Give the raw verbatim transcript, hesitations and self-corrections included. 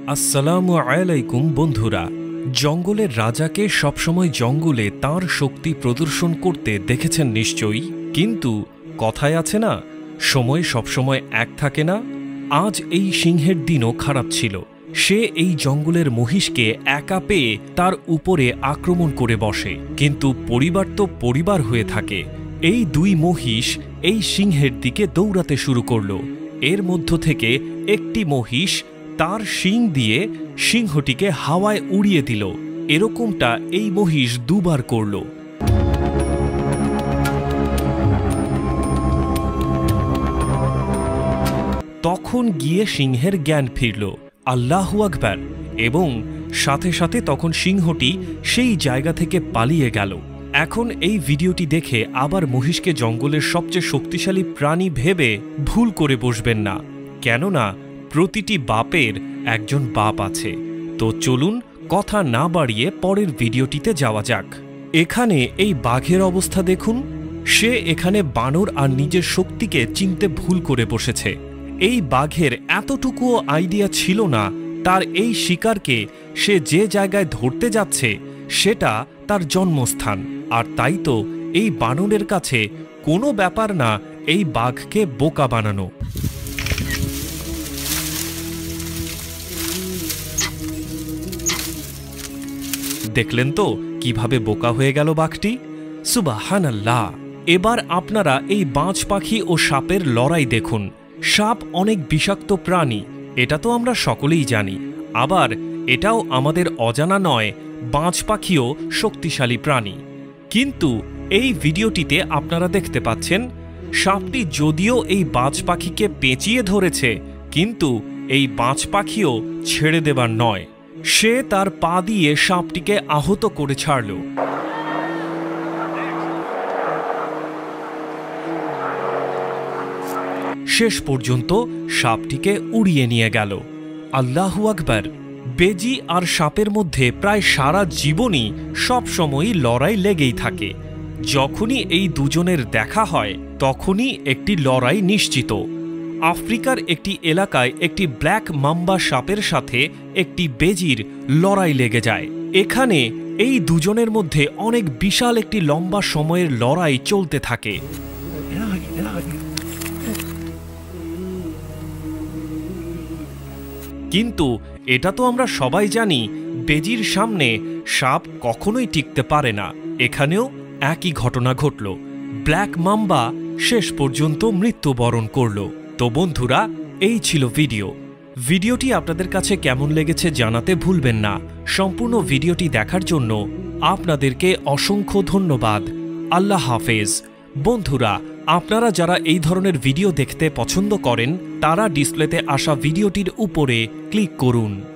আসসালামু আলাইকুম বন্ধুরা। জঙ্গলের রাজাকে সবসময় জঙ্গলে তার শক্তি প্রদর্শন করতে দেখেছেন নিশ্চয়ই, কিন্তু কথায় আছে না, সময় সবসময় এক থাকে না। আজ এই সিংহের দিনও খারাপ ছিল। সে এই জঙ্গলের মহিষকে একা পেয়ে তার উপরে আক্রমণ করে বসে, কিন্তু পরিবার তো পরিবার হয়ে থাকে। এই দুই মহিষ এই সিংহের দিকে দৌড়াতে শুরু করল। এর মধ্য থেকে একটি মহিষ তার শিং দিয়ে সিংহটিকে হাওয়ায় উড়িয়ে দিল। এরকমটা এই মহিষ দুবার করল। তখন গিয়ে সিংহের জ্ঞান ফিরল, আল্লাহু আকবার, এবং সাথে সাথে তখন সিংহটি সেই জায়গা থেকে পালিয়ে গেল। এখন এই ভিডিওটি দেখে আবার মহিষকে জঙ্গলের সবচেয়ে শক্তিশালী প্রাণী ভেবে ভুল করে বসবেন না, কেননা প্রতিটি বাপের একজন বাপ আছে। তো চলুন কথা না বাড়িয়ে পরের ভিডিওটিতে যাওয়া যাক। এখানে এই বাঘের অবস্থা দেখুন। সে এখানে বানর আর নিজের শক্তিকে চিনতে ভুল করে বসেছে। এই বাঘের এতটুকুও আইডিয়া ছিল না তার এই শিকারকে সে যে জায়গায় ধরতে যাচ্ছে সেটা তার জন্মস্থান। আর তাই তো এই বানরের কাছে কোনো ব্যাপার না এই বাঘকে বোকা বানানো। দেখলেন তো কিভাবে বোকা হয়ে গেল বাঘটি? সুবহানাল্লাহ। এবার আপনারা এই বাজ পাখি ও সাপের লড়াই দেখুন। সাপ অনেক বিষাক্ত প্রাণী, এটা তো আমরা সকলেই জানি। আবার এটাও আমাদের অজানা নয়, বাজ পাখিও শক্তিশালী প্রাণী। কিন্তু এই ভিডিওটিতে আপনারা দেখতে পাচ্ছেন সাপটি যদিও এই বাজ পাখিকে পেঁচিয়ে ধরেছে, কিন্তু এই বাজ পাখিও ছেড়ে দেবার নয়। সে তার পা দিয়ে সাপটিকে আহত করে ছাড়ল। শেষ পর্যন্ত সাপটিকে উড়িয়ে নিয়ে গেল। আল্লাহু আকবার। বেজি আর সাপের মধ্যে প্রায় সারা জীবনই সবসময়ই লড়াই লেগেই থাকে। যখনই এই দুজনের দেখা হয় তখনই একটি লড়াই নিশ্চিত। আফ্রিকার একটি এলাকায় একটি ব্ল্যাক মাম্বা সাপের সাথে একটি বেজির লড়াই লেগে যায়। এখানে এই দুজনের মধ্যে অনেক বিশাল একটি লম্বা সময়ের লড়াই চলতে থাকে। কিন্তু এটা তো আমরা সবাই জানি, বেজির সামনে সাপ কখনোই টিকতে পারে না। এখানেও একই ঘটনা ঘটল। ব্ল্যাক মাম্বা শেষ পর্যন্ত মৃত্যুবরণ করল। তো বন্ধুরা, এই ছিল ভিডিও। ভিডিওটি আপনাদের কাছে কেমন লেগেছে জানাতে ভুলবেন না। সম্পূর্ণ ভিডিওটি দেখার জন্য আপনাদেরকে অসংখ্য ধন্যবাদ। আল্লাহ হাফেজ। বন্ধুরা, আপনারা যারা এই ধরনের ভিডিও দেখতে পছন্দ করেন তারা ডিসপ্লেতে আসা ভিডিওটির উপরে ক্লিক করুন।